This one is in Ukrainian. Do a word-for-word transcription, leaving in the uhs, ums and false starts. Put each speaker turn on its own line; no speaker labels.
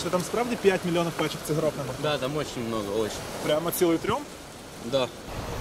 бачите, там справді п'ять мільйонів пачок цигарок на.
Да, там очень много, очень.
Прямо цілий трьом?
Да.